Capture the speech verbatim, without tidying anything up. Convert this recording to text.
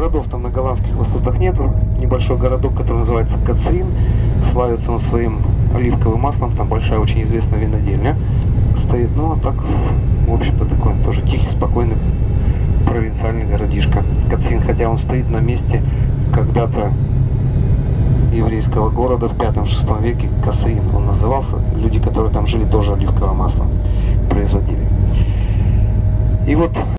городов там на голландских высотах нету. Небольшой городок, который называется Кацрин. Славится он своим оливковым маслом. Там большая, очень известная винодельня стоит. Ну, а так, в общем-то, такой тоже тихий, спокойный провинциальный городишко. Кацрин, хотя он стоит на месте когда-то еврейского города в пятом-шестом веке. Касрин он назывался. Люди, которые там жили, тоже оливковое масло производили. И вот